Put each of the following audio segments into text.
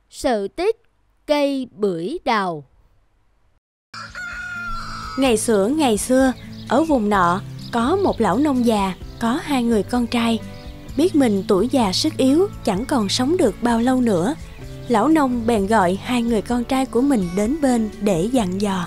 Sự tích cây bưởi đào. Ngày xưa, ở vùng nọ có một lão nông già, có 2 người con trai. Biết mình tuổi già sức yếu, chẳng còn sống được bao lâu nữa, lão nông bèn gọi 2 người con trai của mình đến bên để dặn dò.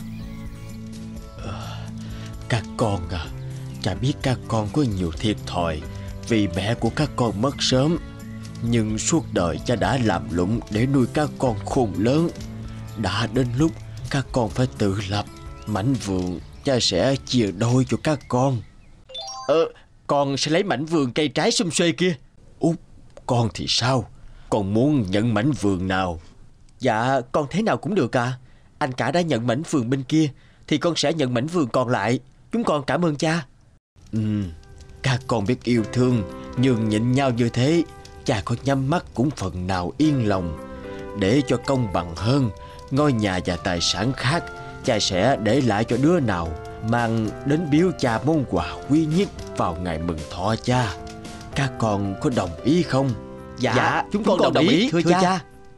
Các con à, cha biết các con có nhiều thiệt thòi vì mẹ của các con mất sớm, nhưng suốt đời cha đã làm lụng để nuôi các con khôn lớn. Đã đến lúc các con phải tự lập. Mảnh vườn cha sẽ chia đôi cho các con. Con sẽ lấy mảnh vườn cây trái xum xuê kia. Út, con thì sao? Con muốn nhận mảnh vườn nào? Dạ, con thế nào cũng được à. Anh cả đã nhận mảnh vườn bên kia thì con sẽ nhận mảnh vườn còn lại. Chúng con cảm ơn cha. Các con biết yêu thương, nhường nhịn nhau như thế, cha có nhắm mắt cũng phần nào yên lòng. Để cho công bằng hơn, ngôi nhà và tài sản khác cha sẽ để lại cho đứa nào mang đến biếu cha món quà quý nhất vào ngày mừng thọ cha. Các con có đồng ý không? Dạ, chúng con đồng ý, thưa cha.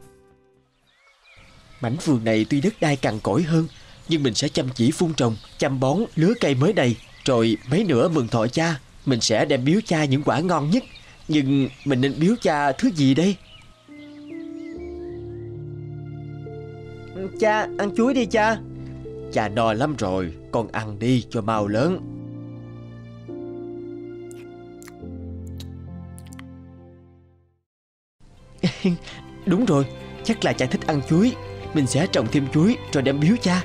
Mảnh vườn này tuy đất đai cằn cỗi hơn, nhưng mình sẽ chăm chỉ phun trồng, chăm bón, lứa cây mới đầy. Rồi mấy nữa mừng thọ cha, mình sẽ đem biếu cha những quả ngon nhất. Nhưng mình nên biếu cha thứ gì đây? Cha, ăn chuối đi cha. Cha no lắm rồi, con ăn đi cho mau lớn. Đúng rồi, chắc là cha thích ăn chuối. Mình sẽ trồng thêm chuối rồi đem biếu cha.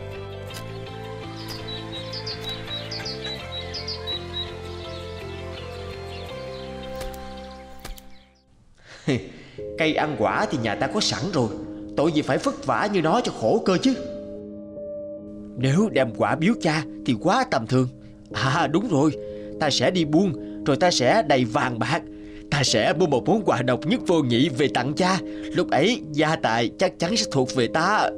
Cây ăn quả thì nhà ta có sẵn rồi, tội gì phải vất vả như nó cho khổ cơ chứ. Nếu đem quả biếu cha thì quá tầm thường. À đúng rồi, ta sẽ đi buôn, rồi ta sẽ đầy vàng bạc. Ta sẽ mua một món quà độc nhất vô nhị về tặng cha. Lúc ấy gia tài chắc chắn sẽ thuộc về ta.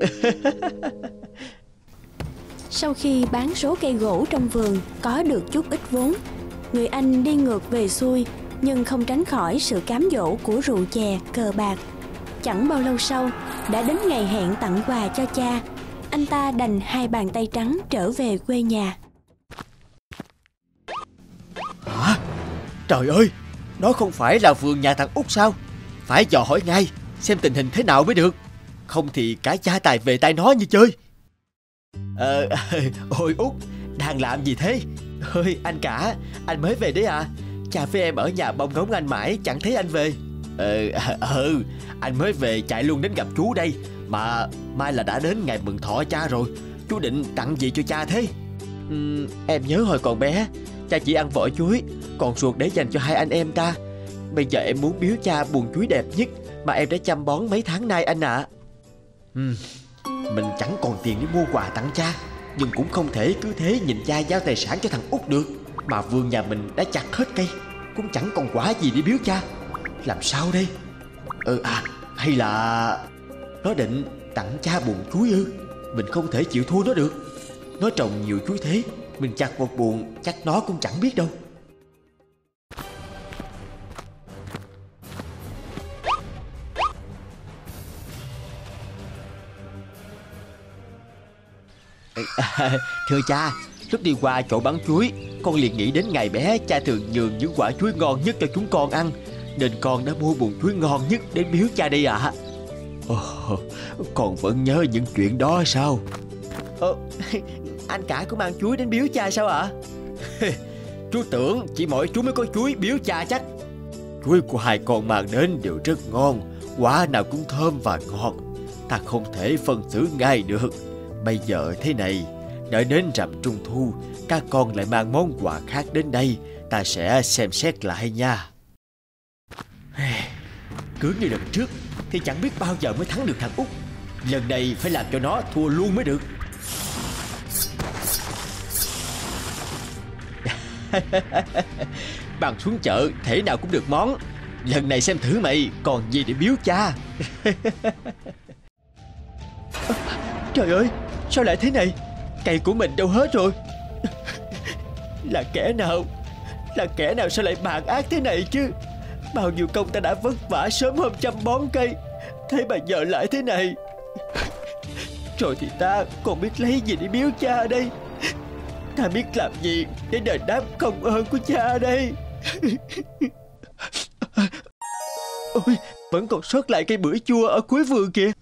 Sau khi bán số cây gỗ trong vườn có được chút ít vốn, người anh đi ngược về xuôi, nhưng không tránh khỏi sự cám dỗ của rượu chè, cờ bạc. Chẳng bao lâu sau, đã đến ngày hẹn tặng quà cho cha. Anh ta đành 2 bàn tay trắng trở về quê nhà. Hả? Trời ơi, đó không phải là vườn nhà thằng Út sao? Phải dò hỏi ngay, xem tình hình thế nào mới được. Không thì cả gia tài về tay nó như chơi. Ôi Út, đang làm gì thế? Ôi anh cả, anh mới về đấy à? Cha với em ở nhà bông ngóng anh mãi chẳng thấy anh về. Anh mới về chạy luôn đến gặp chú đây. Mà mai là đã đến ngày mừng thọ cha rồi. Chú định tặng gì cho cha thế? Em nhớ hồi còn bé, cha chỉ ăn vỏ chuối, còn ruột để dành cho 2 anh em ta. Bây giờ em muốn biếu cha buồng chuối đẹp nhất mà em đã chăm bón mấy tháng nay anh ạ. Mình chẳng còn tiền để mua quà tặng cha, nhưng cũng không thể cứ thế nhìn cha giao tài sản cho thằng Út được. Mà vườn nhà mình đã chặt hết cây, cũng chẳng còn quả gì để biếu cha. Làm sao đây? Hay là nó định tặng cha buồng chuối ư? Mình không thể chịu thua nó được. Nó trồng nhiều chuối thế, mình chặt một buồng chắc nó cũng chẳng biết đâu. Thưa cha, lúc đi qua chỗ bán chuối, con liền nghĩ đến ngày bé cha thường nhường những quả chuối ngon nhất cho chúng con ăn, nên con đã mua buồng chuối ngon nhất đến biếu cha đây ạ. Con vẫn nhớ những chuyện đó sao? Anh cả cũng mang chuối đến biếu cha sao ạ? Chú tưởng chỉ mỗi chú mới có chuối biếu cha chắc. Chuối của 2 con mang đến đều rất ngon, quả nào cũng thơm và ngọt. Ta không thể phân xử ngay được. Bây giờ thế này, đợi đến rằm Trung Thu, các con lại mang món quà khác đến đây, ta sẽ xem xét lại nha. Cứ như lần trước thì chẳng biết bao giờ mới thắng được thằng Út. Lần này phải làm cho nó thua luôn mới được. Bằng xuống chợ thể nào cũng được món. Lần này xem thử mày còn gì để biếu cha. Trời ơi, sao lại thế này? Cây của mình đâu hết rồi? Là kẻ nào? Là kẻ nào sao lại bạc ác thế này chứ? Bao nhiêu công ta đã vất vả sớm hôm chăm bón cây, Thế mà giờ lại thế này. Rồi thì ta còn biết lấy gì để biếu cha đây? Ta biết làm gì để đền đáp công ơn của cha đây? Ôi, vẫn còn sót lại cây bưởi chua ở cuối vườn kìa.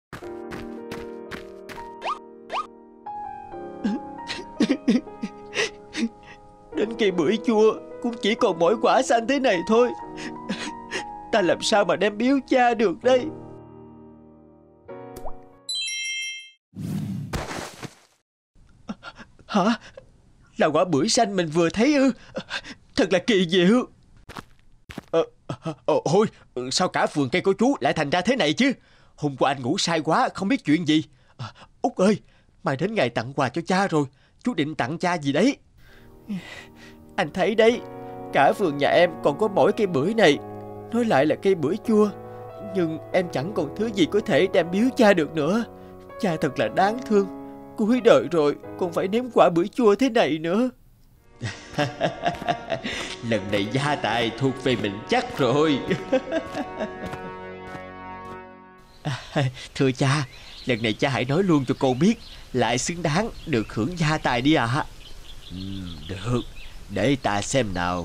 Đến cây bưởi chua cũng chỉ còn mỗi quả xanh thế này thôi. Ta làm sao mà đem biếu cha được đây? Hả? Là quả bưởi xanh mình vừa thấy ư? Thật là kỳ diệu. Ôi, sao cả vườn cây của chú lại thành ra thế này chứ? Hôm qua anh ngủ say quá, không biết chuyện gì. Út ơi, mai đến ngày tặng quà cho cha rồi. Chú định tặng cha gì đấy? Anh thấy đấy, cả vườn nhà em còn có mỗi cây bưởi này. Nói lại là cây bưởi chua, nhưng em chẳng còn thứ gì có thể đem biếu cha được nữa. Cha thật là đáng thương. Cuối đời rồi còn phải nếm quả bưởi chua thế này nữa. Lần này gia tài thuộc về mình chắc rồi. Thưa cha, lần này cha hãy nói luôn cho con biết lại xứng đáng được hưởng gia tài đi ạ. Được, để ta xem nào.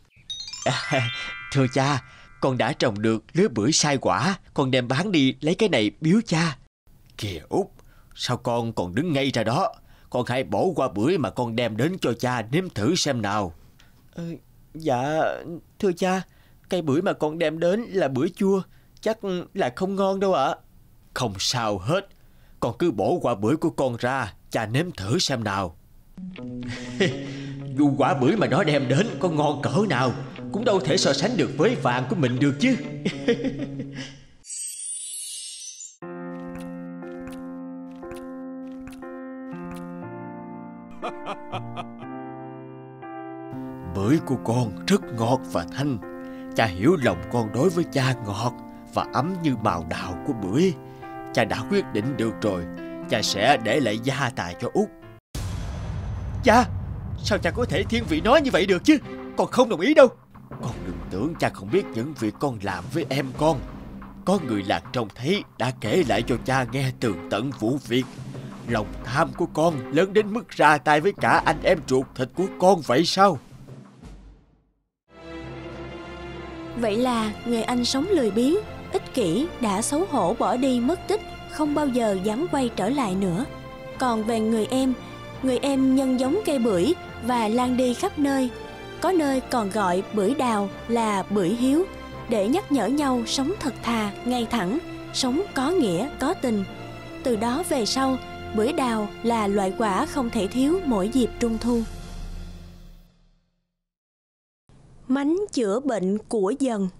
Thưa cha, con đã trồng được lứa bưởi sai quả. Con đem bán đi lấy cái này biếu cha. Kìa Út, sao con còn đứng ngay ra đó? Con hãy bổ qua bưởi mà con đem đến cho cha nếm thử xem nào. Dạ, thưa cha, cây bưởi mà con đem đến là bưởi chua, chắc là không ngon đâu ạ. Không sao hết, con cứ bổ quả bưởi của con ra, cha nếm thử xem nào. Dù quả bưởi mà nó đem đến có ngon cỡ nào cũng đâu thể so sánh được với vàng của mình được chứ. Bưởi của con rất ngọt và thanh. Cha hiểu lòng con đối với cha ngọt và ấm như màu đào của bưởi. Cha đã quyết định được rồi, cha sẽ để lại gia tài cho Út. Cha, sao cha có thể thiên vị nói như vậy được chứ? Con không đồng ý đâu. Con đừng tưởng cha không biết những việc con làm với em con. Có người làng trông thấy đã kể lại cho cha nghe tường tận vụ việc. Lòng tham của con lớn đến mức ra tay với cả anh em ruột thịt của con vậy sao? Vậy là người anh sống lười biếng, ích kỷ đã xấu hổ bỏ đi mất tích, không bao giờ dám quay trở lại nữa. Còn về người em nhân giống cây bưởi và lan đi khắp nơi. Có nơi còn gọi bưởi đào là bưởi hiếu, để nhắc nhở nhau sống thật thà, ngay thẳng, sống có nghĩa, có tình. Từ đó về sau, bưởi đào là loại quả không thể thiếu mỗi dịp Trung thu. Mánh chữa bệnh của dần.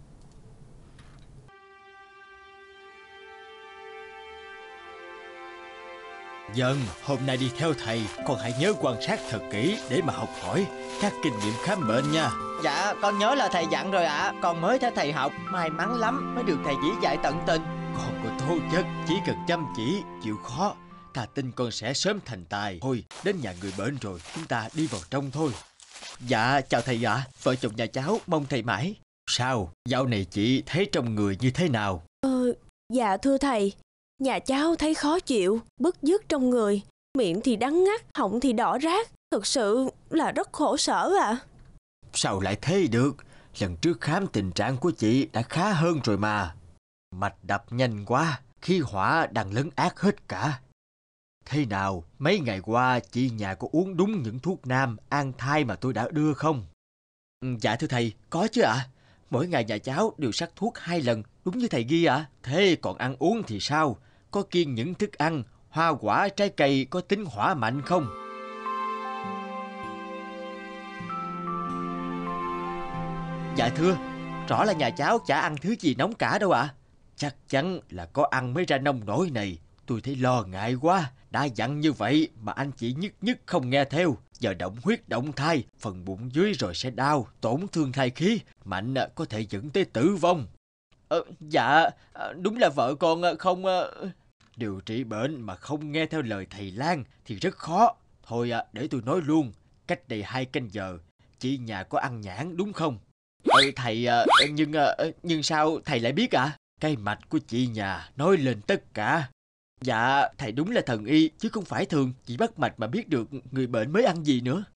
Dần, hôm nay đi theo thầy, con hãy nhớ quan sát thật kỹ để mà học hỏi các kinh nghiệm khám bệnh nha. Dạ, con nhớ là thầy dặn rồi ạ. Con mới theo thầy học, may mắn lắm mới được thầy chỉ dạy tận tình. Con có tố chất, chỉ cần chăm chỉ, chịu khó, ta tin con sẽ sớm thành tài. Thôi, đến nhà người bệnh rồi, chúng ta đi vào trong thôi. Dạ, chào thầy ạ. Vợ chồng nhà cháu mong thầy mãi. Sao, dạo này chị thấy trong người như thế nào? Dạ thưa thầy, nhà cháu thấy khó chịu, bứt rứt trong người, miệng thì đắng ngắt, họng thì đỏ rát. Thực sự là rất khổ sở ạ. Sao lại thế được? Lần trước khám tình trạng của chị đã khá hơn rồi mà. Mạch đập nhanh quá, khí hỏa đang lấn át hết cả. Thế nào, mấy ngày qua chị nhà có uống đúng những thuốc nam an thai mà tôi đã đưa không? Dạ thưa thầy, có chứ ạ. Mỗi ngày nhà cháu đều sắc thuốc 2 lần, đúng như thầy ghi ạ. Thế còn ăn uống thì sao? Có kiêng những thức ăn, hoa quả, trái cây có tính hỏa mạnh không? Dạ thưa, rõ là nhà cháu chả ăn thứ gì nóng cả đâu ạ. Chắc chắn là có ăn mới ra nông nổi này. Tôi thấy lo ngại quá. Đã dặn như vậy mà anh chị nhất không nghe theo. Giờ động huyết động thai, phần bụng dưới rồi sẽ đau, tổn thương thai khí, mạnh có thể dẫn tới tử vong. Dạ, đúng là vợ con không... Điều trị bệnh mà không nghe theo lời thầy Lan thì rất khó. Thôi để tôi nói luôn, cách đây 2 canh giờ, chị nhà có ăn nhãn đúng không? Thầy, nhưng sao thầy lại biết ạ? Cái mạch của chị nhà nói lên tất cả. Dạ, thầy đúng là thần y, chứ không phải thường chỉ bắt mạch mà biết được người bệnh mới ăn gì nữa.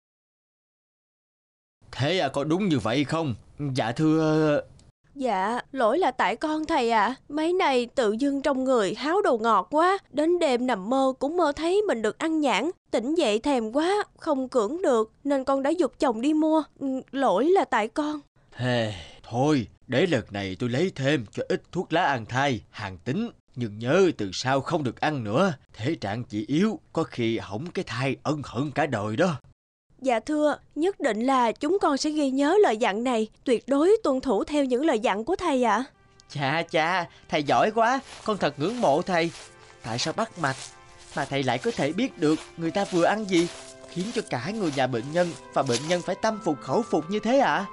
Thế có đúng như vậy không? Dạ thưa... Dạ, lỗi là tại con thầy ạ. Mấy này tự dưng trong người háo đồ ngọt quá. Đến đêm nằm mơ cũng mơ thấy mình được ăn nhãn. Tỉnh dậy thèm quá, không cưỡng được, nên con đã giục chồng đi mua. Lỗi là tại con. Thôi, để lần này tôi lấy thêm cho ít thuốc lá an thai, hàng tính. Nhưng nhớ từ sau không được ăn nữa. Thể trạng chị yếu, có khi hỏng cái thai ân hận cả đời đó. Dạ thưa, nhất định là chúng con sẽ ghi nhớ lời dặn này, tuyệt đối tuân thủ theo những lời dặn của thầy ạ. Chà, thầy giỏi quá, con thật ngưỡng mộ thầy. Tại sao bắt mạch mà thầy lại có thể biết được người ta vừa ăn gì, khiến cho cả người nhà bệnh nhân và bệnh nhân phải tâm phục khẩu phục như thế ạ?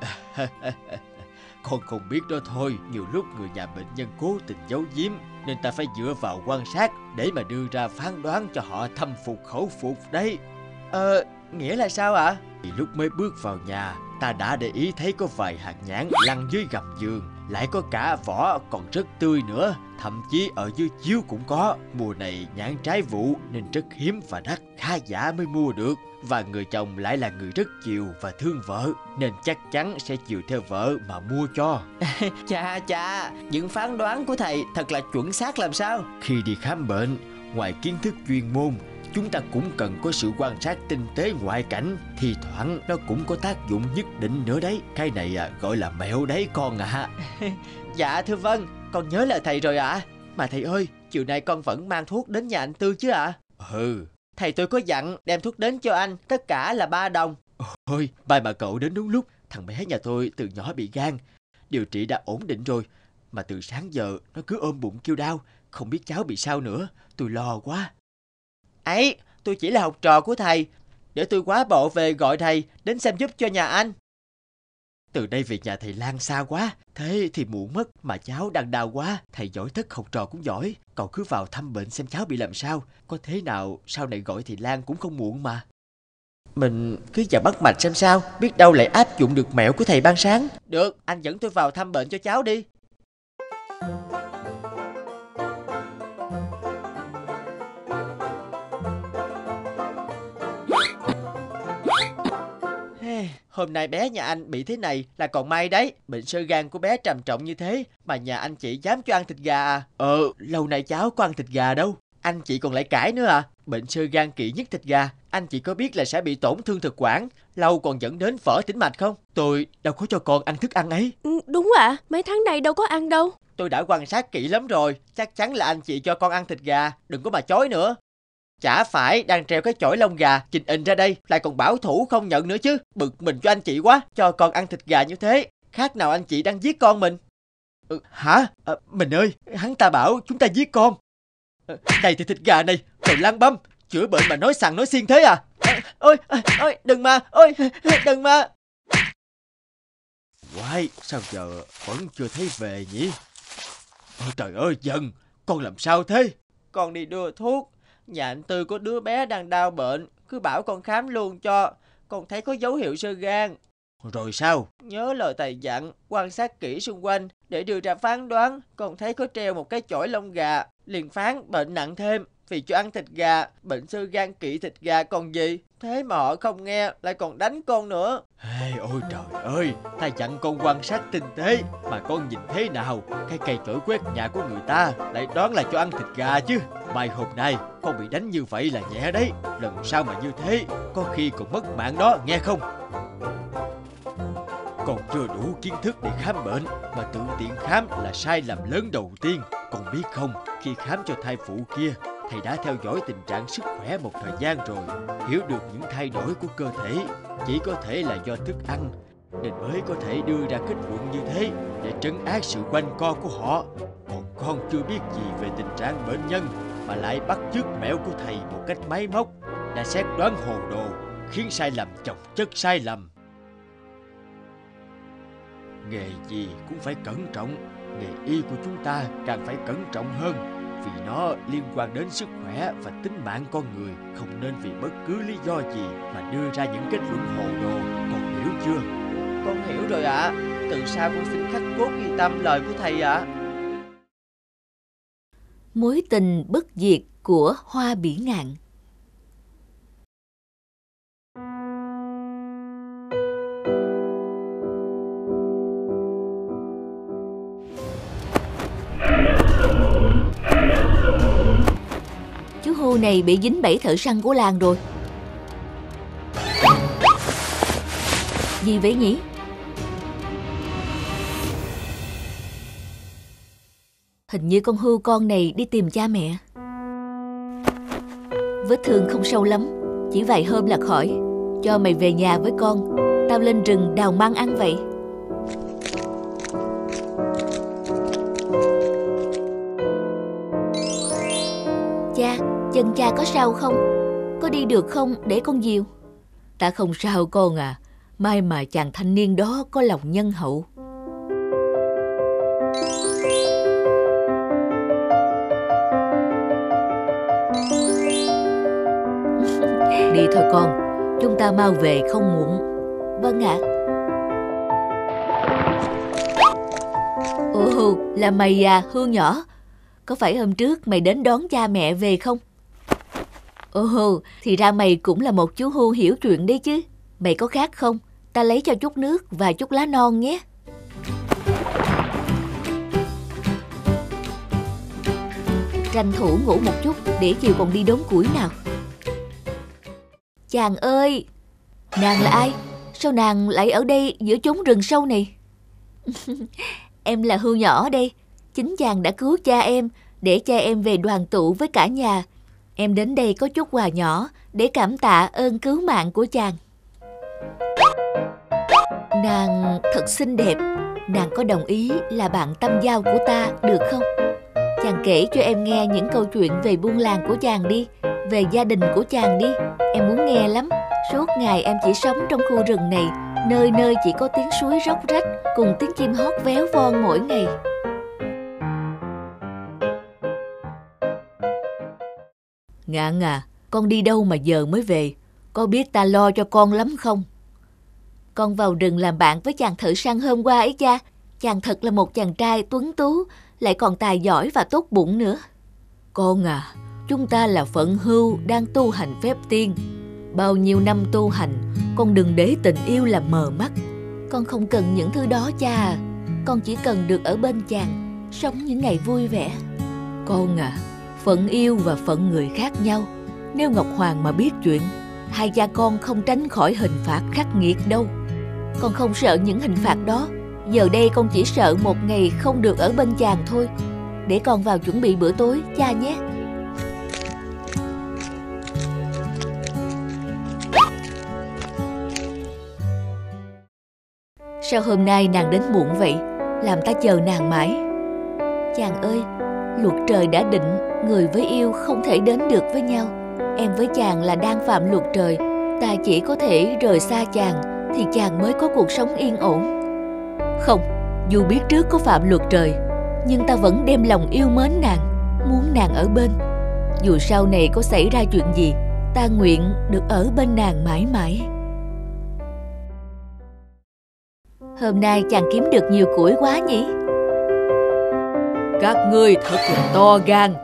Con không biết đó thôi, nhiều lúc người nhà bệnh nhân cố tình giấu giếm, nên ta phải dựa vào quan sát để mà đưa ra phán đoán cho họ tâm phục khẩu phục đấy. Nghĩa là sao ạ? Thì lúc mới bước vào nhà, ta đã để ý thấy có vài hạt nhãn lăn dưới gầm giường, lại có cả vỏ còn rất tươi nữa, thậm chí ở dưới chiếu cũng có. Mùa này nhãn trái vụ nên rất hiếm và đắt, khá giả mới mua được. Và người chồng lại là người rất chiều và thương vợ, nên chắc chắn sẽ chiều theo vợ mà mua cho. Chà, những phán đoán của thầy thật là chuẩn xác làm sao. Khi đi khám bệnh, ngoài kiến thức chuyên môn, chúng ta cũng cần có sự quan sát tinh tế ngoại cảnh. Thì thoảng nó cũng có tác dụng nhất định nữa đấy. Cái này gọi là mẹo đấy con ạ. Dạ thưa vâng, con nhớ lời thầy rồi ạ. Mà thầy ơi, chiều nay con vẫn mang thuốc đến nhà anh Tư chứ ạ? Thầy tôi có dặn đem thuốc đến cho anh, tất cả là 3 đồng. Ôi, may mà cậu đến đúng lúc. Thằng bé nhà tôi từ nhỏ bị gan, điều trị đã ổn định rồi, mà từ sáng giờ nó cứ ôm bụng kêu đau. Không biết cháu bị sao nữa, tôi lo quá. Ấy, tôi chỉ là học trò của thầy, để tôi quá bộ về gọi thầy đến xem giúp cho nhà anh. Từ đây về nhà thầy Lan xa quá, thế thì muộn mất, mà cháu đang đau quá. Thầy giỏi thất học trò cũng giỏi, cậu cứ vào thăm bệnh xem cháu bị làm sao. Có thế nào sau này gọi thầy Lan cũng không muộn mà. Mình cứ vào bắt mạch xem sao, biết đâu lại áp dụng được mẹo của thầy ban sáng. Được, anh dẫn tôi vào thăm bệnh cho cháu đi. Hôm nay bé nhà anh bị thế này là còn may đấy. Bệnh xơ gan của bé trầm trọng như thế mà nhà anh chị dám cho ăn thịt gà à? Lâu nay cháu có ăn thịt gà đâu. Anh chị còn lại cãi nữa à? Bệnh xơ gan kỵ nhất thịt gà. Anh chị có biết là sẽ bị tổn thương thực quản, lâu còn dẫn đến vỡ tĩnh mạch không? Tôi đâu có cho con ăn thức ăn ấy. Đúng ạ, mấy tháng này đâu có ăn đâu. Tôi đã quan sát kỹ lắm rồi, chắc chắn là anh chị cho con ăn thịt gà, đừng có mà chối nữa. Chả phải đang treo cái chổi lông gà trình in ra đây lại còn bảo thủ không nhận nữa chứ. Bực mình cho anh chị quá, cho con ăn thịt gà như thế, khác nào anh chị đang giết con mình. Hả? Mình ơi, hắn ta bảo chúng ta giết con. Này thì thịt gà này, rồi lăng băm, chữa bệnh mà nói xằng nói xiên thế à? Ôi, đừng mà. Quái, sao giờ vẫn chưa thấy về nhỉ? Ôi trời ơi, Dân, con làm sao thế? Con đi đưa thuốc, nhà anh Tư có đứa bé đang đau bệnh, cứ bảo con khám luôn cho. Con thấy có dấu hiệu xơ gan. Rồi sao? Nhớ lời thầy dặn, quan sát kỹ xung quanh để đưa ra phán đoán. Con thấy có treo một cái chổi lông gà, liền phán bệnh nặng thêm vì cho ăn thịt gà. Bệnh xơ gan kỵ thịt gà còn gì. Thế mà họ không nghe, lại còn đánh con nữa. Ôi trời ơi, ta dặn con quan sát tinh tế, mà con nhìn thế nào cái cây chổi quét nhà của người ta lại đoán là cho ăn thịt gà chứ. Mai hôm nay con bị đánh như vậy là nhẹ đấy, lần sau mà như thế có khi còn mất mạng đó, nghe không? Con chưa đủ kiến thức để khám bệnh, mà tự tiện khám là sai lầm lớn đầu tiên. Con biết không, khi khám cho thai phụ kia, thầy đã theo dõi tình trạng sức khỏe một thời gian rồi, hiểu được những thay đổi của cơ thể chỉ có thể là do thức ăn, nên mới có thể đưa ra kết luận như thế để trấn áp sự quanh co của họ. Còn con chưa biết gì về tình trạng bệnh nhân mà lại bắt chước mẹo của thầy một cách máy móc, đã xét đoán hồ đồ, khiến sai lầm chồng chất sai lầm. Nghề gì cũng phải cẩn trọng, nghề y của chúng ta càng phải cẩn trọng hơn, vì nó liên quan đến sức khỏe và tính mạng con người. Không nên vì bất cứ lý do gì mà đưa ra những kết luận hồ đồ, con hiểu chưa? Con hiểu rồi ạ. Từ sau con xin khắc cốt ghi tâm lời của thầy ạ. Mối tình bất diệt của Hoa Bỉ Ngạn. Chú hươu này bị dính bẫy thợ săn của làng rồi. Gì vậy nhỉ? Hình như con hươu con này đi tìm cha mẹ. Vết thương không sâu lắm, chỉ vài hôm là khỏi. Cho mày về nhà với con. Tao lên rừng đào măng ăn vậy. Cha, chân cha có sao không? Có đi được không để con dìu? Ta không sao con à. May mà chàng thanh niên đó có lòng nhân hậu. Đi thôi con, chúng ta mau về không muộn. Vâng ạ. Ồ, là mày à, Hương nhỏ. Có phải hôm trước mày đến đón cha mẹ về không? Ồ, thì ra mày cũng là một chú hươu hiểu chuyện đấy chứ. Mày có khát không? Ta lấy cho chút nước và chút lá non nhé. Tranh thủ ngủ một chút để chiều còn đi đốn củi nào. Chàng ơi! Nàng là ai? Sao nàng lại ở đây giữa chốn rừng sâu này? Em là hươu nhỏ đây. Chính chàng đã cứu cha em để cha em về đoàn tụ với cả nhà. Em đến đây có chút quà nhỏ để cảm tạ ơn cứu mạng của chàng. Nàng thật xinh đẹp. Nàng có đồng ý là bạn tâm giao của ta được không? Chàng kể cho em nghe những câu chuyện về buôn làng của chàng đi, về gia đình của chàng đi. Em muốn nghe lắm. Suốt ngày em chỉ sống trong khu rừng này, nơi nơi chỉ có tiếng suối róc rách cùng tiếng chim hót véo von mỗi ngày. Ngạn à, con đi đâu mà giờ mới về? Có biết ta lo cho con lắm không? Con vào rừng làm bạn với chàng thợ săn hôm qua ấy cha. Chàng thật là một chàng trai tuấn tú, lại còn tài giỏi và tốt bụng nữa. Con à, chúng ta là phận hưu đang tu hành phép tiên. Bao nhiêu năm tu hành, con đừng để tình yêu làm mờ mắt. Con không cần những thứ đó cha à. Con chỉ cần được ở bên chàng, sống những ngày vui vẻ. Con à, phận yêu và phận người khác nhau. Nếu Ngọc Hoàng mà biết chuyện, hai cha con không tránh khỏi hình phạt khắc nghiệt đâu. Con không sợ những hình phạt đó. Giờ đây con chỉ sợ một ngày không được ở bên chàng thôi. Để con vào chuẩn bị bữa tối cha nhé. Sao hôm nay nàng đến muộn vậy? Làm ta chờ nàng mãi. Chàng ơi, luật trời đã định người với yêu không thể đến được với nhau. Em với chàng là đang phạm luật trời. Ta chỉ có thể rời xa chàng thì chàng mới có cuộc sống yên ổn. Không, dù biết trước có phạm luật trời, nhưng ta vẫn đem lòng yêu mến nàng, muốn nàng ở bên. Dù sau này có xảy ra chuyện gì, ta nguyện được ở bên nàng mãi mãi. Hôm nay chàng kiếm được nhiều củi quá nhỉ? Các ngươi thật là to gan,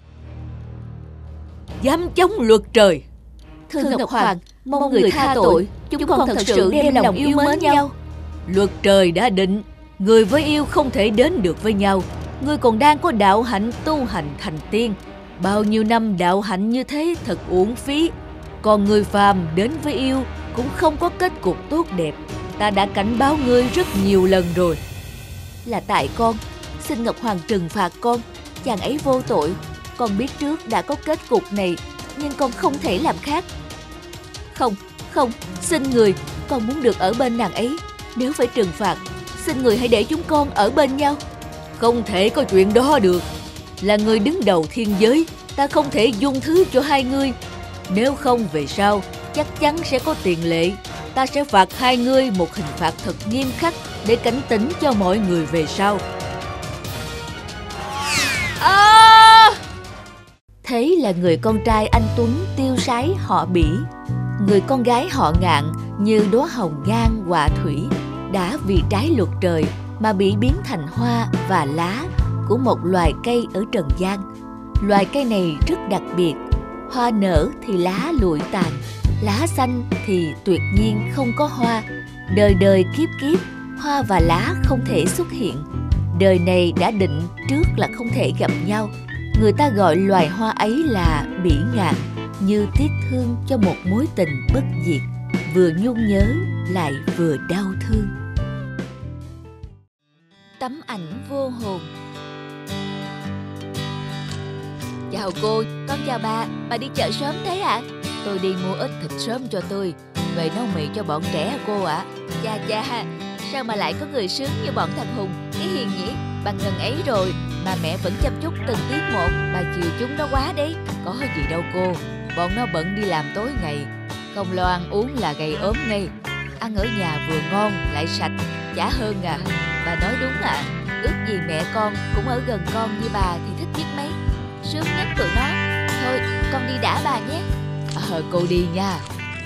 dám chống luật trời. Thưa Ngọc Hoàng, mong người tha tội. Chúng con thật sự đem lòng yêu mến nhau. Luật trời đã định, người với yêu không thể đến được với nhau. Ngươi còn đang có đạo hạnh tu hành thành tiên. Bao nhiêu năm đạo hạnh như thế thật uổng phí. Còn người phàm đến với yêu cũng không có kết cục tốt đẹp. Ta đã cảnh báo ngươi rất nhiều lần rồi. Là tại con, xin Ngọc Hoàng trừng phạt con. Chàng ấy vô tội. Con biết trước đã có kết cục này, nhưng con không thể làm khác. Không, xin người, con muốn được ở bên nàng ấy. Nếu phải trừng phạt, xin người hãy để chúng con ở bên nhau. Không thể có chuyện đó được. Là người đứng đầu thiên giới, ta không thể dung thứ cho hai ngươi. Nếu không về sau, chắc chắn sẽ có tiền lệ. Ta sẽ phạt hai ngươi một hình phạt thật nghiêm khắc để cảnh tỉnh cho mọi người về sau. Thế là người con trai anh tuấn tiêu sái họ Bỉ, người con gái họ Ngạn như đóa hồng ngang họa thủy, đã vì trái luật trời mà bị biến thành hoa và lá của một loài cây ở trần gian. Loài cây này rất đặc biệt. Hoa nở thì lá lụi tàn, lá xanh thì tuyệt nhiên không có hoa. Đời đời kiếp kiếp, hoa và lá không thể xuất hiện. Đời này đã định trước là không thể gặp nhau. Người ta gọi loài hoa ấy là bỉ ngạn, như tiếc thương cho một mối tình bất diệt, vừa nhung nhớ lại vừa đau thương. Tấm ảnh vô hồn. Chào cô, con chào bà đi chợ sớm thế ạ? Tôi đi mua ít thịt sớm cho tươi, về nấu mì cho bọn trẻ cô ạ. Chà, sao mà lại có người sướng như bọn thằng Hùng, cái Hiền nhỉ? Bằng ngần ấy rồi mà mẹ vẫn chăm chút từng tiết một, bà chiều chúng nó quá đấy. Có gì đâu cô, bọn nó bận đi làm tối ngày, không lo ăn uống là gầy ốm ngay. Ăn ở nhà vừa ngon lại sạch, chả hơn à. Bà nói đúng ạ. Ước gì mẹ con cũng ở gần con như bà thì thích biết mấy. Sướng nhất tụi nó. Thôi con đi đã bà nhé. Cô đi nha.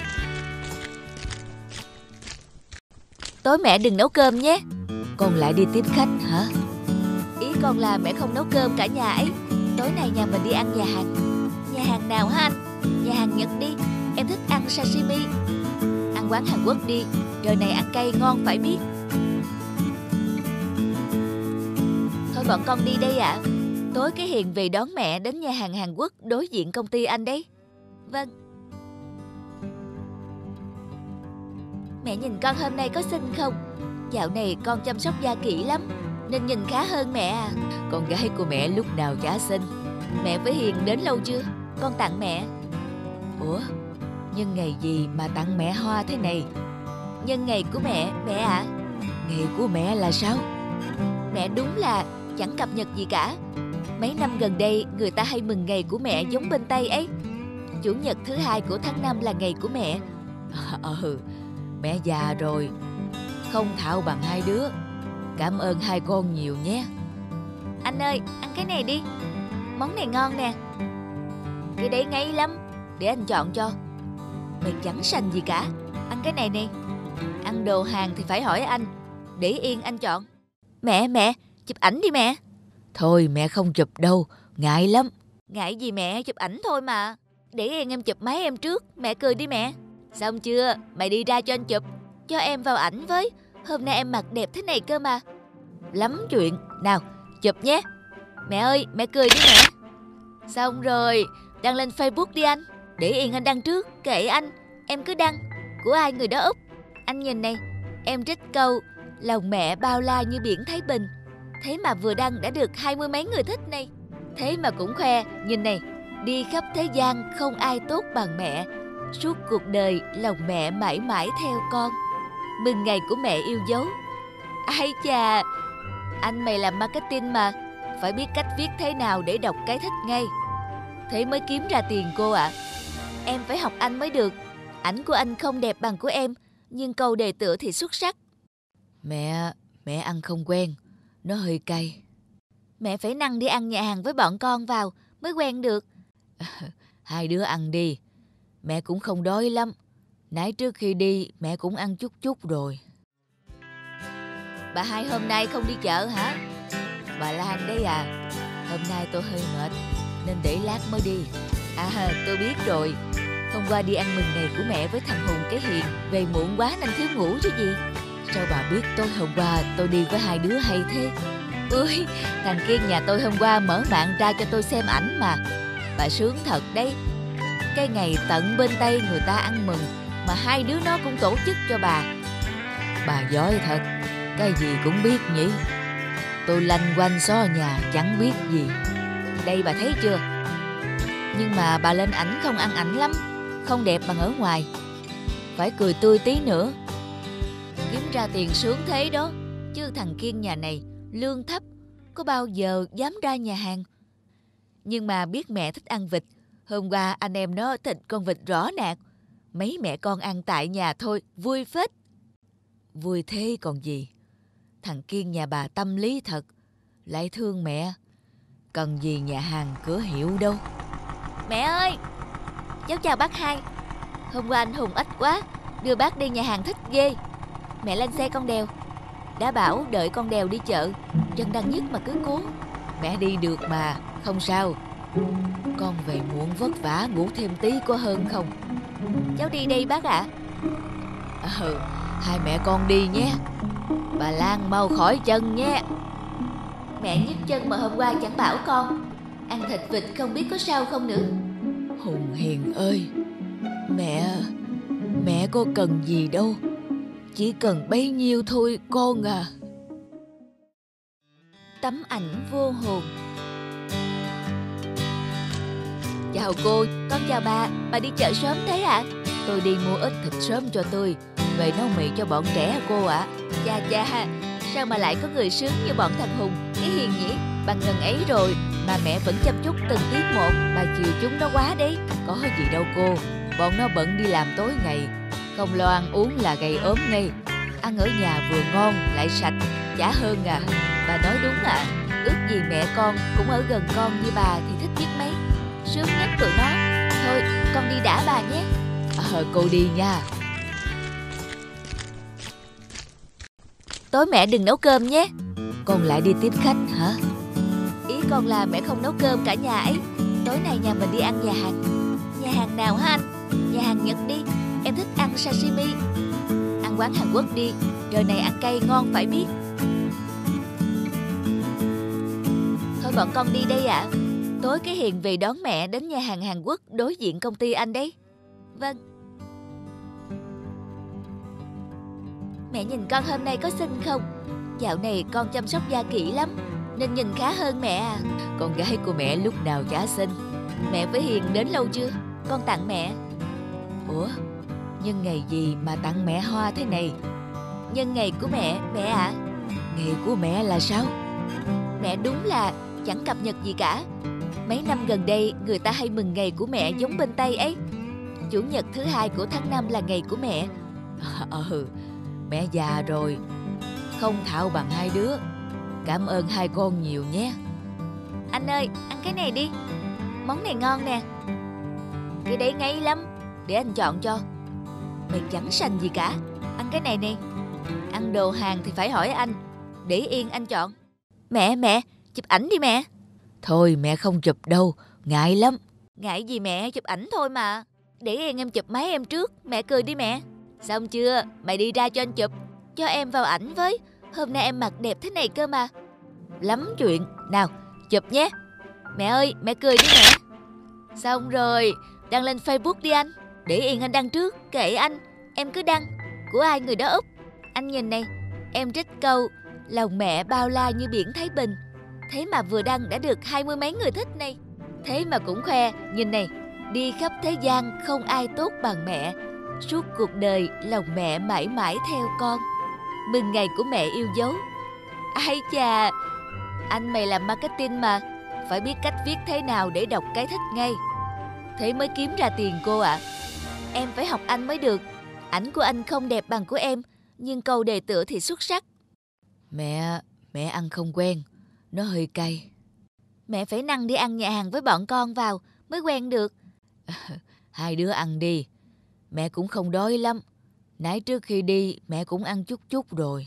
Tối mẹ đừng nấu cơm nhé. Con lại đi tiếp khách hả? Ý con là mẹ không nấu cơm cả nhà ấy. Tối nay nhà mình đi ăn nhà hàng. Nhà hàng nào hả anh? Nhà hàng Nhật đi, em thích ăn sashimi. Ăn quán Hàn Quốc đi, trời này ăn cay ngon phải biết. Thôi bọn con đi đây ạ. Tối cái Hiền về đón mẹ đến nhà hàng Hàn Quốc đối diện công ty anh đấy. Vâng. Mẹ nhìn con hôm nay có xinh không? Dạo này con chăm sóc da kỹ lắm, nên nhìn khá hơn mẹ à. Con gái của mẹ lúc nào chả xinh. Mẹ với Hiền đến lâu chưa? Con tặng mẹ. Ủa, nhân ngày gì mà tặng mẹ hoa thế này? Nhân ngày của mẹ ạ. Ngày của mẹ là sao? Mẹ đúng là chẳng cập nhật gì cả. Mấy năm gần đây người ta hay mừng ngày của mẹ giống bên Tây ấy. Chủ nhật thứ 2 của tháng 5 là ngày của mẹ. Mẹ già rồi, không thạo bằng hai đứa. Cảm ơn hai con nhiều nhé. Anh ơi, ăn cái này đi. Món này ngon nè. Cái đấy ngấy lắm, để anh chọn cho. Mày chẳng sành gì cả. Ăn cái này nè. Ăn đồ Hàn thì phải hỏi anh. Để yên anh chọn. Mẹ, chụp ảnh đi mẹ. Thôi mẹ không chụp đâu, ngại lắm. Ngại gì mẹ, chụp ảnh thôi mà. Để yên em chụp máy em trước. Mẹ cười đi mẹ. Xong chưa, mày đi ra cho anh chụp. Cho em vào ảnh với. Hôm nay em mặc đẹp thế này cơ mà. Lắm chuyện. Nào, chụp nhé. Mẹ ơi, mẹ cười đi mẹ. Xong rồi, đăng lên Facebook đi anh. Để yên anh đăng trước, kệ anh. Em cứ đăng. Của ai người đó úp. Anh nhìn này, em trích câu lòng mẹ bao la như biển Thái Bình. Thế mà vừa đăng đã được 20 mấy người thích này. Thế mà cũng khoe, nhìn này. Đi khắp thế gian không ai tốt bằng mẹ. Suốt cuộc đời lòng mẹ mãi mãi theo con. Mừng ngày của mẹ yêu dấu. Ai chà, anh mày làm marketing mà, phải biết cách viết thế nào để đọc cái thích ngay. Thế mới kiếm ra tiền cô ạ. Em phải học anh mới được. Ảnh của anh không đẹp bằng của em, nhưng câu đề tựa thì xuất sắc. Mẹ ăn không quen, nó hơi cay. Mẹ phải năng đi ăn nhà hàng với bọn con vào mới quen được. Hai đứa ăn đi. Mẹ cũng không đói lắm. Nãy trước khi đi mẹ cũng ăn chút rồi. Bà hai hôm nay không đi chợ hả? Bà Lan đấy à. Hôm nay tôi hơi mệt nên để lát mới đi. Tôi biết rồi. Hôm qua đi ăn mừng ngày của mẹ với thằng Hùng cái Hiền, về muộn quá nên thiếu ngủ chứ gì. Sao bà biết tối hôm qua tôi đi với hai đứa hay thế? Ui, thằng Kiên nhà tôi hôm qua mở mạng ra cho tôi xem ảnh mà. Bà sướng thật đấy. Cái ngày tận bên Tây người ta ăn mừng mà hai đứa nó cũng tổ chức cho bà. Bà giỏi thật, cái gì cũng biết nhỉ. Tôi lanh quanh xó nhà chẳng biết gì. Đây bà thấy chưa? Nhưng mà bà lên ảnh không ăn ảnh lắm, không đẹp bằng ở ngoài. Phải cười tươi tí nữa. Kiếm ra tiền sướng thế đó. Chứ thằng Kiên nhà này lương thấp, có bao giờ dám ra nhà hàng. Nhưng mà biết mẹ thích ăn vịt. Hôm qua anh em nó thịt con vịt rõ nạt. Mấy mẹ con ăn tại nhà thôi, vui phết. Vui thế còn gì. Thằng Kiên nhà bà tâm lý thật, lại thương mẹ. Cần gì nhà hàng cửa hiệu đâu. Mẹ ơi, cháu chào bác hai. Hôm qua anh Hùng ít quá, đưa bác đi nhà hàng thích ghê. Mẹ lên xe con đèo. Đã bảo đợi con đèo đi chợ, chân đau nhức mà cứ cố. Mẹ đi được mà, không sao. Con về muộn vất vả, ngủ thêm tí có hơn không? Cháu đi đây bác ạ. Hai mẹ con đi nhé. Bà Lan mau khỏi chân nhé. Mẹ nhức chân mà hôm qua chẳng bảo con. Ăn thịt vịt không biết có sao không nữa. Hùng Hiền ơi, Mẹ có cần gì đâu, chỉ cần bấy nhiêu thôi con à. Tấm ảnh vô hồn. Chào cô, con chào bà đi chợ sớm thế ạ? Tôi đi mua ít thịt sớm cho tươi, về nấu mì cho bọn trẻ cô ạ. Chà, sao mà lại có người sướng như bọn thằng Hùng, cái Hiền nhỉ? Bằng ngần ấy rồi mà mẹ vẫn chăm chút từng tiết một, bà chiều chúng nó quá đấy. Có gì đâu cô, bọn nó bận đi làm tối ngày, không lo ăn uống là gầy ốm ngay. Ăn ở nhà vừa ngon lại sạch, chả hơn à. Bà nói đúng à, ước gì mẹ con cũng ở gần con như bà thì thích biết mấy. Sướng nhất tụi nó. Thôi con đi đã bà nhé. Cô đi nha. Tối mẹ đừng nấu cơm nhé. Con lại đi tiếp khách hả? Ý con là mẹ không nấu cơm cả nhà ấy. Tối nay nhà mình đi ăn nhà hàng. Nhà hàng nào hả anh? Nhà hàng Nhật đi, em thích ăn sashimi. Ăn quán Hàn Quốc đi, đời này ăn cay ngon phải biết. Thôi bọn con đi đây ạ. Tối cái Hiền về đón mẹ đến nhà hàng Hàn Quốc đối diện công ty anh đấy. Vâng. Mẹ nhìn con hôm nay có xinh không? Dạo này con chăm sóc da kỹ lắm, nên nhìn khá hơn mẹ à. Con gái của mẹ lúc nào chả xinh. Mẹ với Hiền đến lâu chưa? Con tặng mẹ. Ủa, nhân ngày gì mà tặng mẹ hoa thế này? Nhân ngày của mẹ ạ. Ngày của mẹ là sao? Mẹ đúng là chẳng cập nhật gì cả. Mấy năm gần đây người ta hay mừng ngày của mẹ giống bên Tây ấy. Chủ nhật thứ 2 của tháng 5 là ngày của mẹ. Mẹ già rồi, không thạo bằng hai đứa. Cảm ơn hai con nhiều nhé. Anh ơi, ăn cái này đi, món này ngon nè. Cái đấy ngấy lắm, để anh chọn cho. Mày chẳng sành gì cả. Ăn cái này nè. Ăn đồ Hàn thì phải hỏi anh. Để yên anh chọn. Mẹ, chụp ảnh đi mẹ. Thôi mẹ không chụp đâu, ngại lắm. Ngại gì mẹ, chụp ảnh thôi mà. Để yên em chụp máy em trước. Mẹ cười đi mẹ. Xong chưa, mày đi ra cho anh chụp. Cho em vào ảnh với. Hôm nay em mặc đẹp thế này cơ mà. Lắm chuyện. Nào, chụp nhé. Mẹ ơi, mẹ cười đi mẹ. Xong rồi, đăng lên Facebook đi anh. Để yên anh đăng trước, kệ anh. Em cứ đăng. Của ai người đó úp. Anh nhìn này, em trích câu lòng mẹ bao la như biển Thái Bình. Thế mà vừa đăng đã được 20 mấy người thích này. Thế mà cũng khoe. Nhìn này, đi khắp thế gian không ai tốt bằng mẹ. Suốt cuộc đời lòng mẹ mãi mãi theo con. Mừng ngày của mẹ yêu dấu. Ai chà, anh mày làm marketing mà, phải biết cách viết thế nào để đọc cái thích ngay. Thế mới kiếm ra tiền cô ạ. Em phải học anh mới được. Ảnh của anh không đẹp bằng của em, nhưng câu đề tựa thì xuất sắc. Mẹ ăn không quen, nó hơi cay. Mẹ phải năng đi ăn nhà hàng với bọn con vào mới quen được. Hai đứa ăn đi, mẹ cũng không đói lắm. Nãy trước khi đi mẹ cũng ăn chút rồi.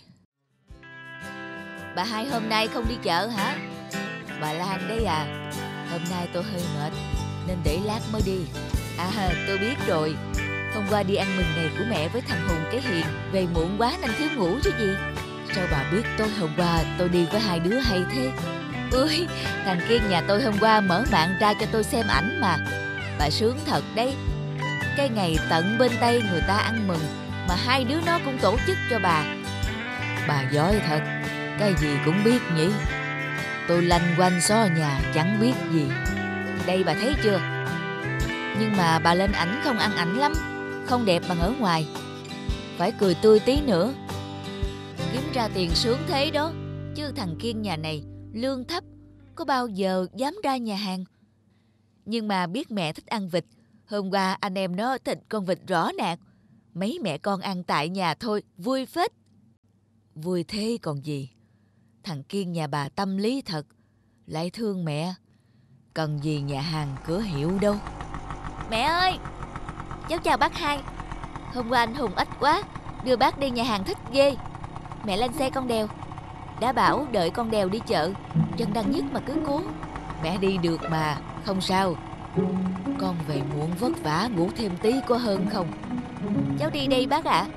Bà hai hôm nay không đi chợ hả? Bà Lan đấy à. Hôm nay tôi hơi mệt nên để lát mới đi. Tôi biết rồi. Hôm qua đi ăn mừng ngày của mẹ với thằng Hùng cái Hiền, về muộn quá nên thiếu ngủ chứ gì. Sao bà biết tối hôm qua tôi đi với hai đứa hay thế? Ui, thằng Kiên nhà tôi hôm qua mở mạng ra cho tôi xem ảnh mà. Bà sướng thật đấy. Cái ngày tận bên Tây người ta ăn mừng mà hai đứa nó cũng tổ chức cho bà. Bà giỏi thật, cái gì cũng biết nhỉ. Tôi lanh quanh xó nhà chẳng biết gì. Đây bà thấy chưa? Nhưng mà bà lên ảnh không ăn ảnh lắm, không đẹp bằng ở ngoài. Phải cười tươi tí nữa. Kiếm ra tiền sướng thế đó. Chứ thằng Kiên nhà này lương thấp, có bao giờ dám ra nhà hàng. Nhưng mà biết mẹ thích ăn vịt. Hôm qua anh em nó thịt con vịt rõ nạt. Mấy mẹ con ăn tại nhà thôi, vui phết. Vui thế còn gì. Thằng Kiên nhà bà tâm lý thật, lại thương mẹ. Cần gì nhà hàng cửa hiệu đâu. Mẹ ơi, cháu chào bác hai. Hôm qua anh Hùng ít quá, đưa bác đi nhà hàng thích ghê. Mẹ lên xe con đèo. Đã bảo đợi con đèo đi chợ, chân đang nhức mà cứ cố. Mẹ đi được mà, không sao. Con về muộn vất vả, ngủ thêm tí có hơn không? Cháu đi đây bác ạ.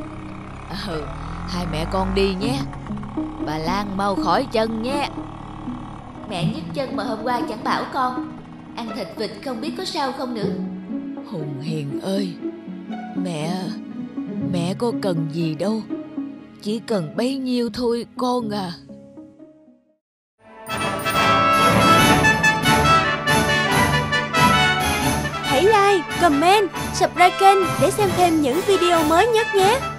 Hai mẹ con đi nhé. Bà Lan mau khỏi chân nhé. Mẹ nhức chân mà hôm qua chẳng bảo con. Ăn thịt vịt không biết có sao không nữa. Hùng Hiền ơi, Mẹ có cần gì đâu, chỉ cần bấy nhiêu thôi con à. Hãy like, comment, subscribe kênh để xem thêm những video mới nhất nhé.